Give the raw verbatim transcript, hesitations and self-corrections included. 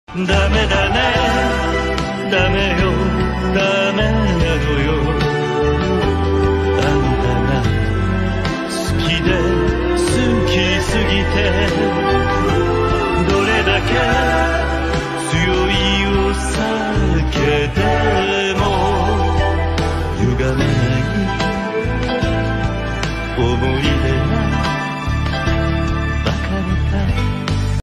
ダメだね、ダメよ、ダメなのよ。あんたが好きで好きすぎて、どれだけ